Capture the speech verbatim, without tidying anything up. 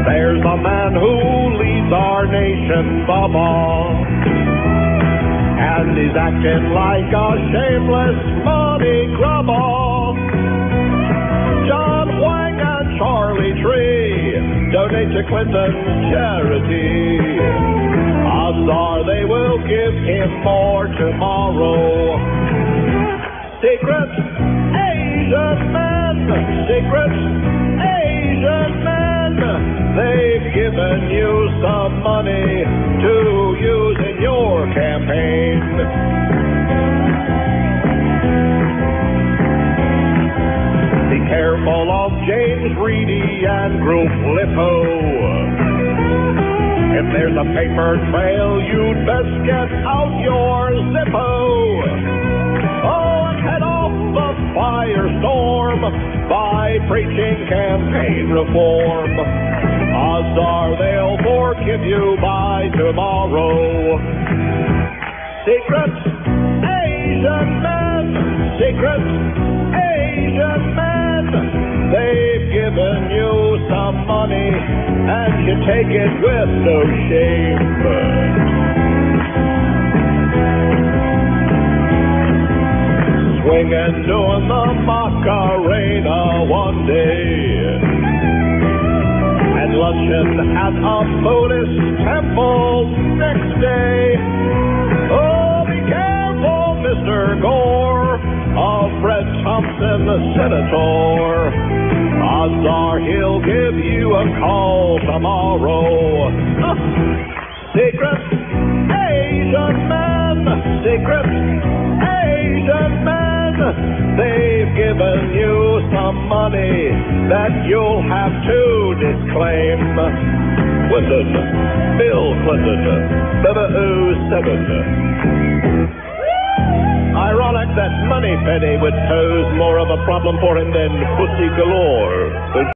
There's a man who leads our nation, Bubba, and he's acting like a shameless money grubber. John Wang and Charlie Tree donate to Clinton's charity. Odds are they will give him more tomorrow. Secret Asian men, secret Asian men, they've given you some money to use in your campaign. Be careful of James Reedy and Group Lippo. If there's a paper trail, you'd best get out your Zippo. Oh, and head off the firestorm by preaching campaign reform. Odds are they'll forgive you by tomorrow. Secret Asian men, secret Asian men, they've given you some money and you take it with no shame. Swinging doing the Macarena one day, and luncheon at a Buddhist temple next day. Oh, be careful, Mister Gore, of Fred Thompson, the senator. Odds are he'll give you a call tomorrow. Uh, secret Asian man, secret Asian man, they've given you some money that you'll have to disclaim. Clinton, Bill Clinton, seven oh seven. Ironic that Moneypenny would pose more of a problem for him than Pussy Galore.